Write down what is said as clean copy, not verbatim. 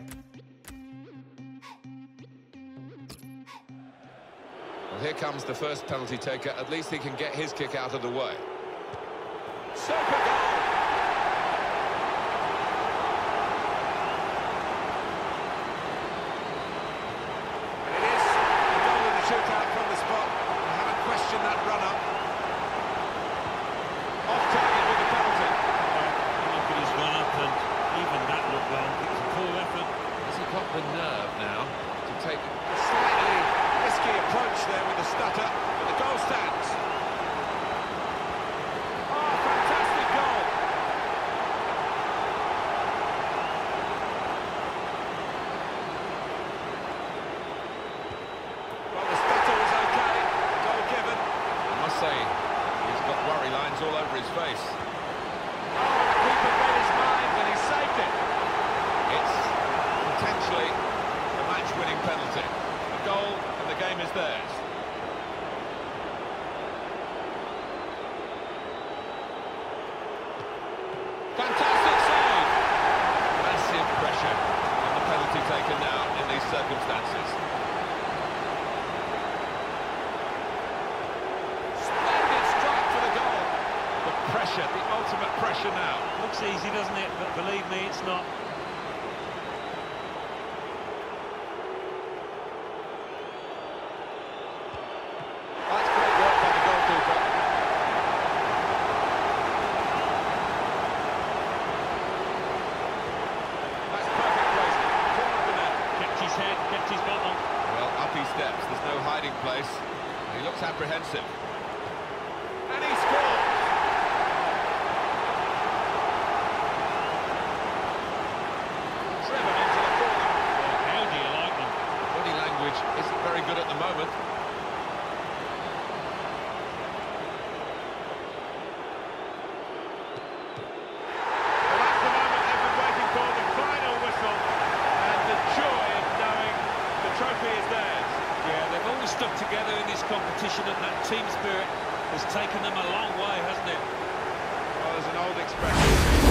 Well, here comes the first penalty taker. At least he can get his kick out of the way. Super goal! And it is a goal in the shootout from the spot. I haven't questioned that run-up. Off target with the penalty. Look at his run-up, and even that looked wrong. It was a poor effort. Has he got the nerve now to take a slightly risky approach there with the stutter, but the goal stands. Oh, fantastic goal! Well, the stutter was okay, goal given. I must say, he's got worry lines all over his face. Oh, the keeper made his mind when he saved it. It's potentially a match-winning penalty. A goal, and the game is theirs. Fantastic save! Massive pressure on the penalty taker now in these circumstances. Splendid strike for the goal. The pressure, the ultimate pressure now. Looks easy, doesn't it? But believe me, it's not. That's great work by the goalkeeper. That's perfect placement. Corner of the net. Kept his head, kept his bottom. Well, up he steps. There's no hiding place. He looks apprehensive. And he scores! Driven into the corner. Well, how do you like them? Body language isn't very good at the moment. Well, that's the moment they've been waiting for, the final whistle, and the joy of knowing the trophy is theirs. Yeah, they've always stuck together in this competition, and that team spirit has taken them a long way, hasn't it? Well, there's an old expression.